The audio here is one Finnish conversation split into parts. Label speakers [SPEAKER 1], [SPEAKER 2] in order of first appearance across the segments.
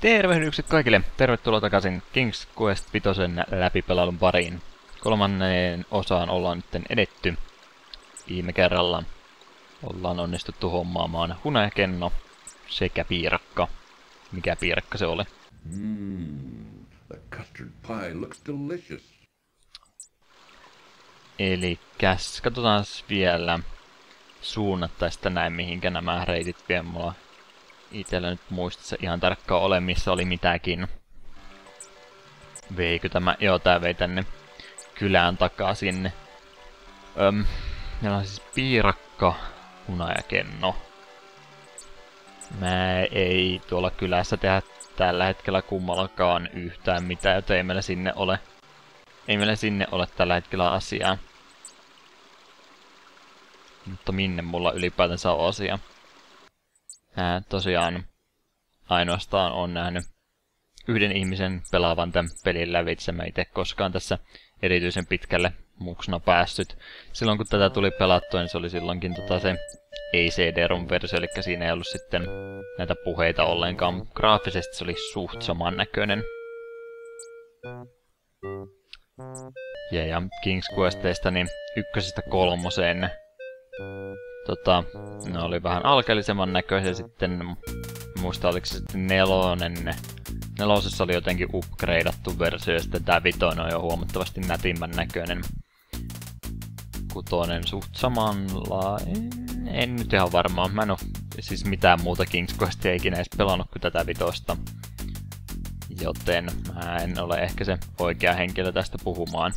[SPEAKER 1] Tervehdykset kaikille! Tervetuloa takaisin King's Quest 5 läpipelailun pariin. Kolmanneen osaan ollaan nyt edetty. Viime kerralla ollaan onnistuttu hommaamaan hunajakenno sekä piirakka. Mikä piirakka se oli?
[SPEAKER 2] The custard pie looks delicious.
[SPEAKER 1] Elikäs, katsotaan vielä suunnat tästä näin, mihinkä nämä reitit vie. Mulla itellä nyt muistissa ihan tarkkaan ole, missä oli mitäkin. Veikö tämä? Joo, tää vei tänne kylään takaa sinne. Meillä on siis piirakka, hunajakenno. Mä ei tuolla kylässä tehdä tällä hetkellä kummallakaan yhtään mitään, joten ei meillä sinne ole. Ei meillä sinne ole tällä hetkellä asiaa. Mutta minne mulla ylipäätänsä on asia? Tosiaan ainoastaan on nähnyt yhden ihmisen pelaavan tämän pelin lävitse. Mä ite koskaan tässä erityisen pitkälle muksuna päässyt. Silloin kun tätä tuli pelattua, niin se oli silloinkin se ei-CD-ROM-versio, eli siinä ei ollut sitten näitä puheita ollenkaan. Graafisesti se oli suht samannäköinen. Ja King's Questeista niin 1-3 ne oli vähän alkeellisemman näköisiä, sitten muista oliko se sitten 4. Nelosessa oli jotenkin upgradeattu versio, ja sitten tää 5 on jo huomattavasti nätimmän näköinen. 6 suht samanlainen, en nyt ihan varmaan, mä en oo siis mitään muuta King's Questia ikinä edes pelannut kuin tätä 5. Joten mä en ole ehkä se oikea henkilö tästä puhumaan.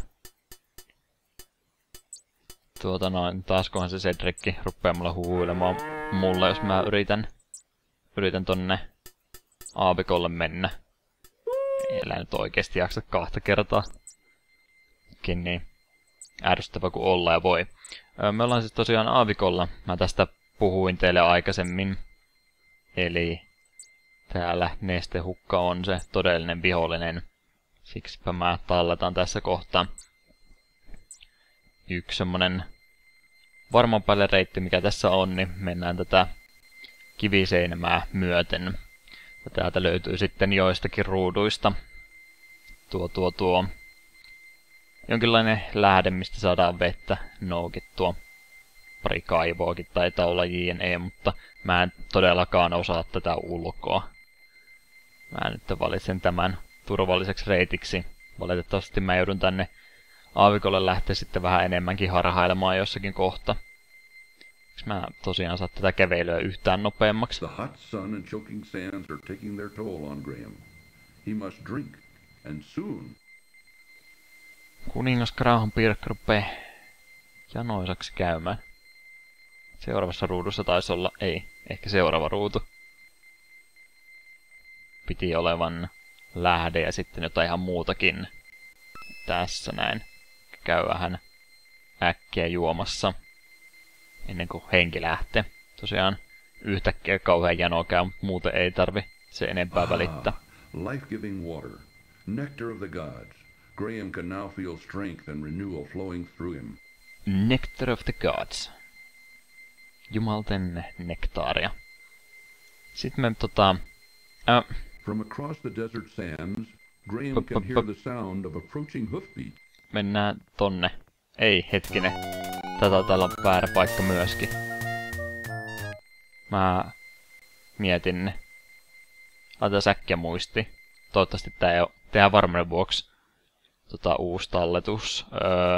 [SPEAKER 1] Taaskohan se Cedric rupeaa mulla huuilemaan mulle, jos mä yritän tonne aavikolle mennä. Elää nyt oikeesti jaksa 2 kertaa. Niin ärsyttävä kuin olla ja voi. Me ollaan siis tosiaan aavikolla. Mä tästä puhuin teille aikaisemmin. Eli täällä nestehukka on se todellinen vihollinen. Siksipä mä talletan tässä kohtaa. Yksi semmonen varmaan päälle reitti, mikä tässä on, niin mennään tätä kiviseinämää myöten. Ja täältä löytyy sitten joistakin ruuduista tuo jonkinlainen lähde, mistä saadaan vettä noukittua. Pari kaivoakin taitaa olla JNE, mutta mä en todellakaan osaa tätä ulkoa. Mä nyt valitsen tämän turvalliseksi reitiksi. Valitettavasti mä joudun tänne aavikolle lähteä sitten vähän enemmänkin harhailemaan jossakin kohta. Mä tosiaan saa tätä kävelyä yhtään nopeammaksi.
[SPEAKER 2] The hot sun and choking sands are taking their toll on Graham. He must drink, and soon.
[SPEAKER 1] Kuningas Graham Pirkka rupee janoisaksi käymään. Seuraavassa ruudussa taisi olla, ei, ehkä seuraava ruutu. Piti olevan lähde ja sitten jotain ihan muutakin. Tässä näin. Käy vähän äkkiä juomassa. Ennen kuin henki lähtee. Tosiaan yhtäkkiä kauhean janoa käy, mutta muuten ei tarvi se enempää välittää.
[SPEAKER 2] Life-giving water, nectar of the gods. Graham can now feel strength and renewal flowing through him.
[SPEAKER 1] Nectar of the gods. Jumalten nektaaria. Sitten me
[SPEAKER 2] From across the desert sands, Graham can hear the sound of approaching hoofbeat.
[SPEAKER 1] Mennään tonne. Ei, hetkinen. Tää täällä on väärä paikka myöskin. Mä mietin ne. Laitetaan säkkiä muistiin. Toivottavasti tää ei oo tehdään varmuuden vuoksi uusi talletus.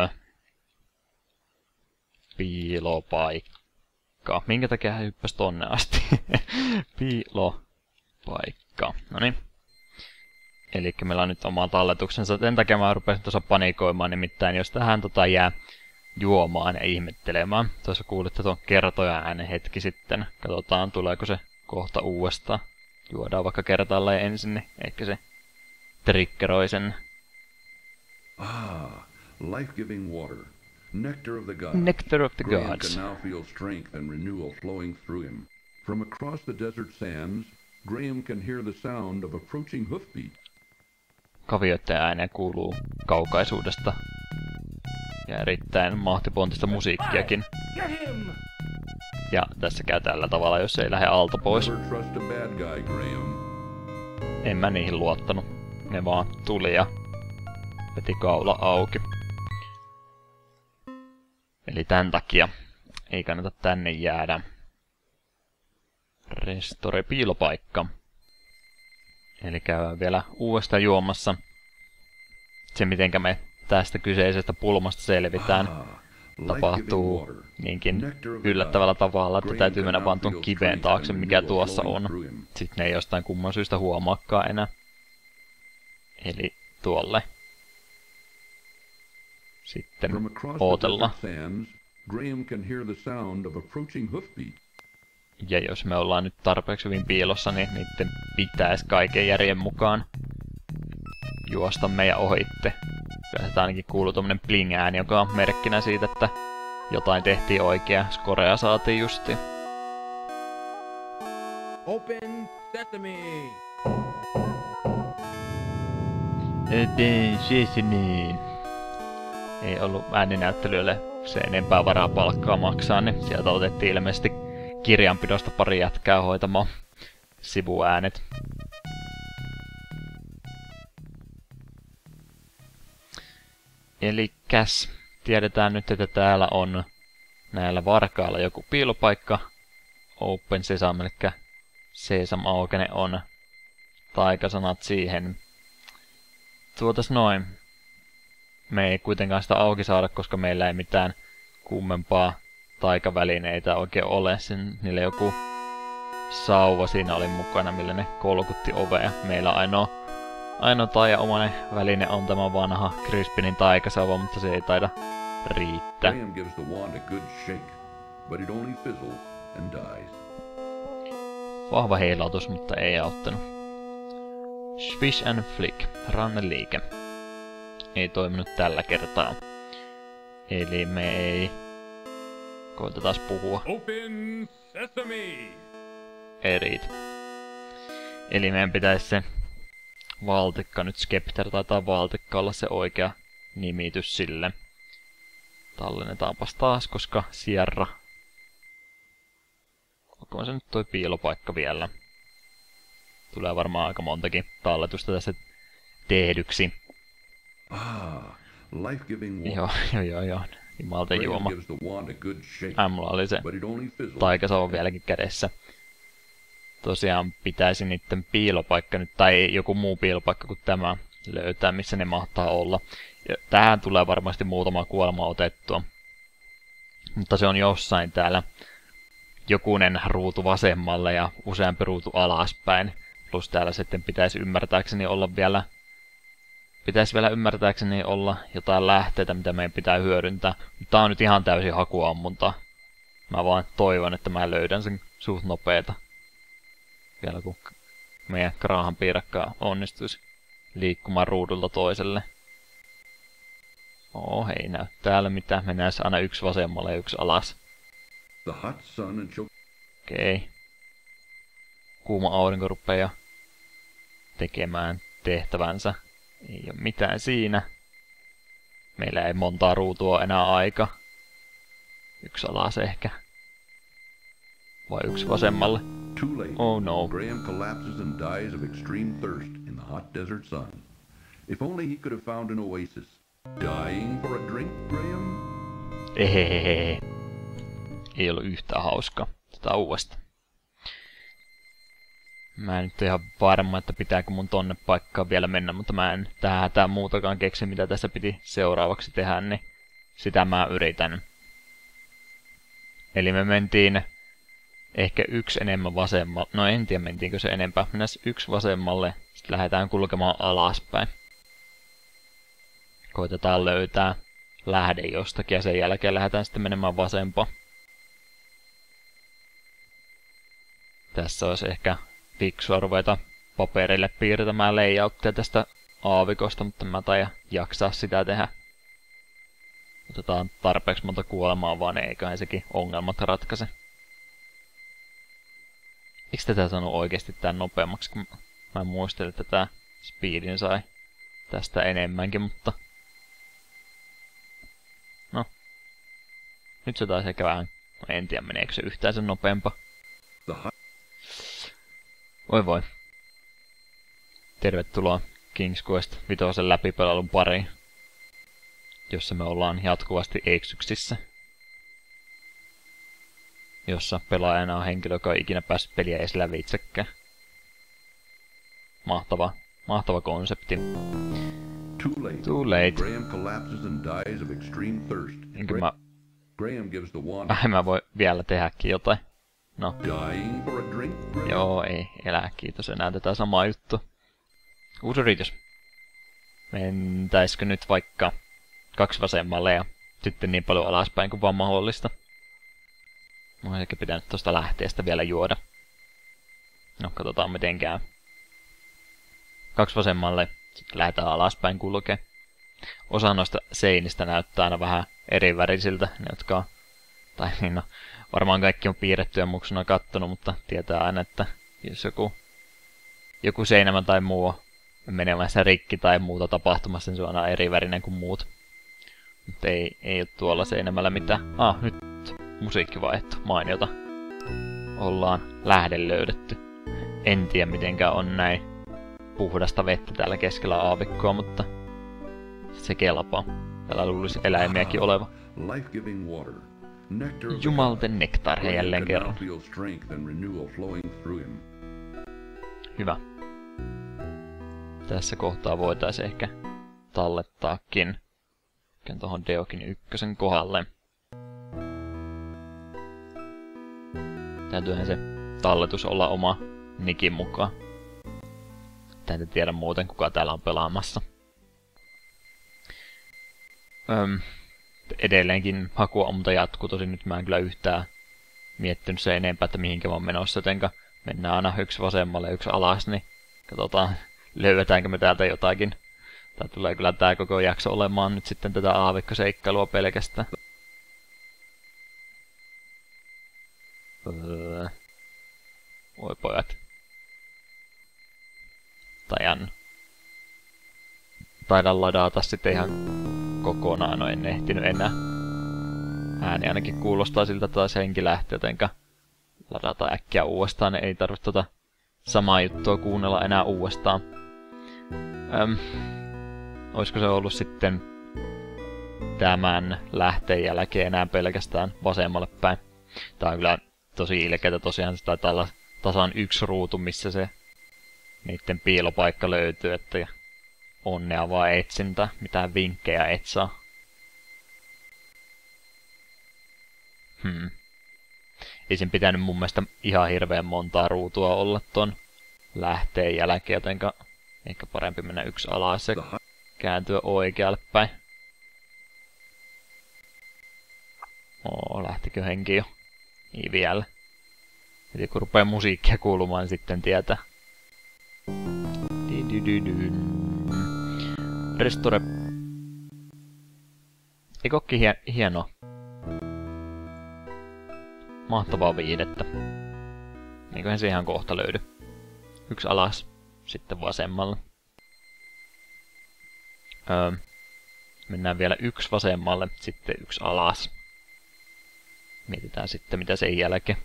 [SPEAKER 1] Piilopaikka. Minkä takia hän hyppäsi tonne asti? Piilopaikka. Noniin. Elikkä meillä on nyt oma talletuksensa. Sen takia mä rupesin tuossa panikoimaan, nimittäin jos tähän jää juomaan ja ihmettelemään. Tuossa kuulitte tuon kertoja äänen hetki sitten. Katsotaan tuleeko se kohta uudestaan. Juodaan vaikka kertaalleen ensin, niin ehkä se triggeroi sen.
[SPEAKER 2] Life-giving water, nectar of the gods.
[SPEAKER 1] Nectar of the
[SPEAKER 2] Graham
[SPEAKER 1] gods.
[SPEAKER 2] can now feel strength and renewal flowing through him. From across the desert sands, Graham can hear the sound of approaching hoofbeat.
[SPEAKER 1] Kavioiden ääniä kuuluu kaukaisuudesta. Ja erittäin mahtipontista musiikkiakin. Ja tässä käy tällä tavalla, jos ei lähde alta pois.
[SPEAKER 2] Never trust a bad guy, Graham.
[SPEAKER 1] En mä niihin luottanut. Ne vaan tuli ja veti kaula auki. Eli tän takia ei kannata tänne jäädä. Restore piilopaikka. Eli käydään vielä uudestaan juomassa. Se mitenkä me tästä kyseisestä pulmasta selvitään tapahtuu niinkin yllättävällä tavalla, että täytyy mennä vaan tuon kiveen taakse, mikä tuossa on. Sitten ne ei jostain kumman syystä huomaakaan enää. Eli tuolle. Sitten ootella. Ja jos me ollaan nyt tarpeeksi hyvin piilossa, niin niiden pitäisi kaiken järjen mukaan juosta meidän ohitte. Kyllä sitä ainakin kuuluu tommonen bling-ääni, joka on merkkinä siitä, että jotain tehtiin oikein. Skorea saatiin justiin.
[SPEAKER 3] Open sesame!
[SPEAKER 1] Open sesame! Ei ollut ääninäyttelyille se enempää varaa palkkaa maksaa, niin sieltä otettiin ilmeisesti kirjanpidosta pari jätkää hoitamaan sivuäänet. Elikkäs tiedetään nyt, että täällä on näillä varkailla joku piilopaikka. Open Sesame, eli Sesam aukene on taikasanat siihen. Noin. Me ei kuitenkaan sitä auki saada, koska meillä ei mitään kummempaa taikavälineitä oikein ole. Niillä joku sauva siinä oli mukana, millä ne kolkutti ovea. Meillä ainoa taianomainen väline on tämä vanha Crispinin taikasauva, mutta se ei taida riittää. Vahva heilautus, mutta ei auttanut. Swish and flick, ranneliike. Ei toiminut tällä kertaa. Eli me ei... Koitetaan puhua.
[SPEAKER 3] Open sesame!
[SPEAKER 1] Ei riitä. Eli meidän pitäisi se valtikka, nyt Skepter taitaa valtikka olla se oikea nimitys sille. Tallennetaanpas taas, koska Sierra. Olkoon se nyt toi piilopaikka vielä. Tulee varmaan aika montakin talletusta tässä tehdyksi. Joo. Jumalten juoma. Mulla oli se taikasauva vieläkin kädessä. Tosiaan pitäisi niiden piilopaikka nyt, tai joku muu piilopaikka kuin tämä löytää, missä ne mahtaa olla. Ja tähän tulee varmasti muutama kuolema otettua. Mutta se on jossain täällä jokunen ruutu vasemmalle ja useampi ruutu alaspäin. Plus täällä sitten pitäisi vielä ymmärtääkseni olla jotain lähteitä, mitä meidän pitää hyödyntää. Mutta tää on nyt ihan täysin hakuammunta. Mä vaan toivon, että mä löydän sen suht nopeeta. Vielä kun meidän Graham piirakka onnistuisi liikkumaan ruudulta toiselle. Ei näy täällä mitään. Mennään aina yksi vasemmalle ja yksi alas. Okei. Kuuma aurinko rupeaa tekemään tehtävänsä. Ei ole mitään siinä. Meillä ei montaa ruutua enää aika. Yksi alas ehkä. Vai yksi vasemmalle. Oh no.
[SPEAKER 2] Graham collapses and dies of extreme thirst in the hot desert sun. If only he could have found an oasis. Dying for a drink, Graham?
[SPEAKER 1] Ehehehe. Ei ollut yhtään hauskaa. Tätä uudestaan. Mä en nyt ole ihan varma, että pitääkö mun tonne paikkaan vielä mennä, mutta mä en tähän hätään muutakaan keksi, mitä tässä piti seuraavaksi tehdä, niin sitä mä yritän. Eli me mentiin ehkä yksi enemmän vasemmalle. No en tiedä, mentiinkö se enempää. Mennään yksi vasemmalle, sitten lähdetään kulkemaan alaspäin. Koitetaan löytää lähde jostakin ja sen jälkeen lähdetään sitten menemään vasempaan. Tässä olisi ehkä fiksua ruveta paperille piirtämään layouttia tästä aavikosta, mutta mä taidan jaksaa sitä tehdä. Otetaan tarpeeksi monta kuolemaa, vaan eiköhän sekin ongelmat ratkaise. Eikö tätä saanut oikeesti tän nopeammaksi, kun mä muistelin, että tää speedin sai tästä enemmänkin, mutta... No. Nyt se taisi ehkä vähän... En tiedä, meneekö se yhtään sen nopeampaa. Voi. Tervetuloa King's Quest 5 läpipelailun pariin, jossa me ollaan jatkuvasti eksyksissä. Jossa pelaajana on henkilö, joka on ikinä päässyt peliä edes lävitsekään. Mahtava konsepti. Too late.
[SPEAKER 2] Graham collapses and dies of extreme thirst. Graham gives the one.
[SPEAKER 1] Mä voi vielä tehdäkin jotain. No.
[SPEAKER 2] Dying for a drink, Graham?
[SPEAKER 1] Joo, ei elää, kiitos enää tätä samaa juttua. Uusi yritys. Mentäisikö nyt vaikka 2 vasemmalle ja sitten niin paljon alaspäin kuin vaan mahdollista? Mä oon ehkä pitänyt tosta lähteestä vielä juoda. No, katsotaan miten käy. 2 vasemmalle, sitten lähdetään alaspäin kulkee. Osa noista seinistä näyttää aina vähän eri värisiltä, ne jotka on, tai niin no, varmaan kaikki on piirretty ja muksuna kattonut, mutta tietää aina, että jos joku seinämä tai muu on menemässä rikki tai muuta tapahtumassa, niin se on aina eri värinen kuin muut. Mutta ei ole tuolla seinämällä mitään. Nyt musiikki vaihtu, mainiota. Ollaan lähde löydetty. En tiedä mitenkään on näin puhdasta vettä täällä keskellä aavikkoa, mutta se kelpaa. Täällä luulisi eläimiäkin oleva. Jumalten nektar jälleen kerran. Hyvä. Tässä kohtaa voitaisiin ehkä tallettaakin tuohon Deokin 1 kohdalle. Täytyyhän se talletus olla oma nikin mukaan. En tiedä muuten kuka täällä on pelaamassa. Edelleenkin hakuammunta jatkuu, tosin nyt mä en kyllä yhtään miettinyt se enempää, että mihinkä mä oon menossa, jotenka mennään aina 1 vasemmalle ja 1 alas, niin katsotaan löydetäänkö me täältä jotakin. Tää tulee kyllä tää koko jakso olemaan nyt sitten tätä aavikkoseikkailua pelkästään. Oi pojat. Taidan ladata sitten ihan kokonaan, no en ehtinyt enää. Ääni ainakin kuulostaa siltä, että taas henki lähti, jotenka ladata äkkiä uudestaan, ei tarvitse tota samaa juttua kuunnella enää uudestaan. Olisiko se ollut sitten tämän lähteen jälkeen enää pelkästään vasemmalle päin? Tää on kyllä tosi ilkeätä tosiaan, se taitaa olla tasan 1 ruutu, missä se niitten piilopaikka löytyy, että onnea vaan etsintä, mitään vinkkejä et saa. Ei sen pitänyt mun mielestä ihan hirveän montaa ruutua olla ton lähteen jälkeen, jotenka ehkä parempi mennä 1 alas ja kääntyä oikealle päin. Lähtikö henki jo? Ei vielä. Eli kun rupeaa musiikkia kuulumaan, niin sitten tietää. Restore. Eikö ookin hienoa? Mahtavaa viihdettä. Eiköhän se ihan kohta löydy. 1 alas, sitten vasemmalle. Mennään vielä 1 vasemmalle, sitten 1 alas. Mietitään sitten mitä sen jälkeen.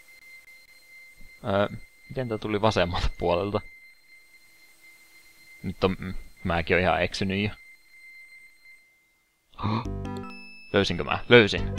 [SPEAKER 1] Miten tää tuli vasemmalta puolelta? Nyt on... Mäkin oon ihan eksynyt jo. Löysinkö mä? Löysin!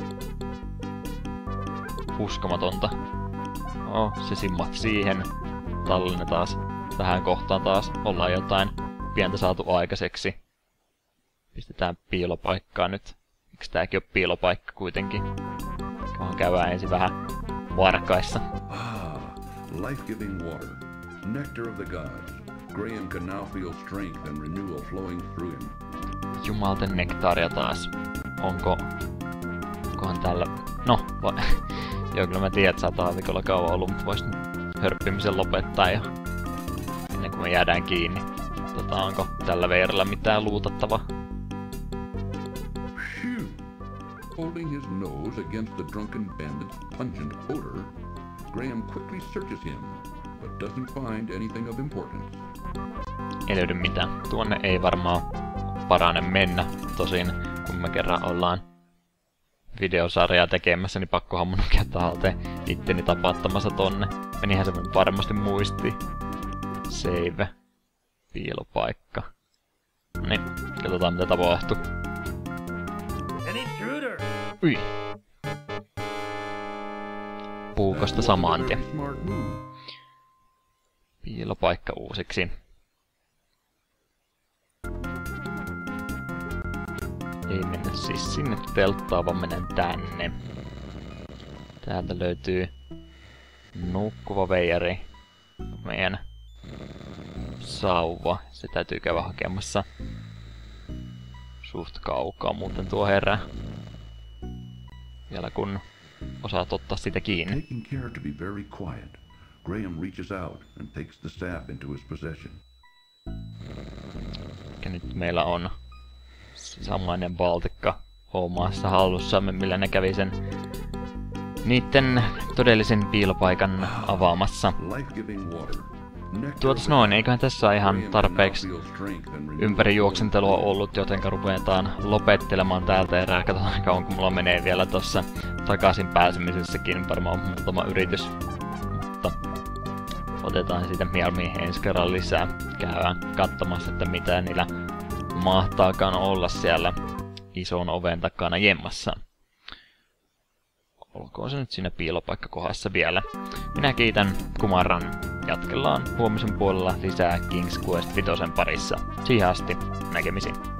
[SPEAKER 1] Uskomatonta. Se simmahti siihen. Tallenne taas. Tähän kohtaan taas ollaan jotain pientä saatu aikaiseksi. Pistetään piilopaikkaa nyt. Miks tääkin on piilopaikka kuitenkin? Käydään ensin vähän varkaissa.
[SPEAKER 2] Life-giving water. Nectar of the gods. Graham can now feel strength and renewal flowing through him.
[SPEAKER 1] Jumalten nektaaria taas. Onkohan tällä... No, joo, kyllä mä tiedän, että sä oot aavikolla kauan ollut, mutta vois hörppimisen lopettaa jo. Ennen kuin me jäädään kiinni. Onko tällä veerellä mitään luutattavaa?
[SPEAKER 2] Holding his nose against the drunken bandit's pungent odor, Graham quickly searches him, but doesn't find anything of importance.
[SPEAKER 1] Ei löydy mitään. Tuonne ei varmaan parane mennä. Tosin, kun me kerran ollaan videosarjaa tekemässä, niin pakkohan mun käyttää halteen itteni tapattamassa tonne. Menihän se varmasti muisti. Save. piilopaikka. Niin, katsotaan mitä tapahtuu.
[SPEAKER 3] An intruder!
[SPEAKER 1] Ui. Puukosta saman tien.
[SPEAKER 2] Very smart move.
[SPEAKER 1] Piilopaikka uusiksi. Ei mennä siis sinne telttaan, vaan menen tänne. Täältä löytyy nukkuva veijari. Meidän sauva. Se täytyy käydä hakemassa suht kaukaa, muuten tuo herää. Vielä kun osaat ottaa sitä kiinni.
[SPEAKER 2] Taking care to be very quiet, Graham reaches out and takes the staff into his possession.
[SPEAKER 1] Ja nyt meillä on se samainen Baltikka omassa hallussamme, millä ne kävi sen niitten todellisen piilopaikan avaamassa.
[SPEAKER 2] Life-giving water.
[SPEAKER 1] Tuotas noin, eiköhän tässä ole ihan tarpeeksi ympärijuoksentelua ollut, jotenka ruvetaan lopettelemaan täältä erää. Katsotaan aika onko mulla menee vielä tossa takaisin pääsemisessäkin, varmaan muutama yritys. Mutta otetaan siitä mieluummin ensi kerran lisää. Käydään katsomassa, että mitä niillä mahtaakaan olla siellä ison oven takana jemmassa. Olkoon se nyt siinä piilopaikkakohdassa vielä. Minä kiitän Kumarran. Jatkellaan huomisen puolella lisää King's Quest 5 parissa. Siihen asti näkemisiin.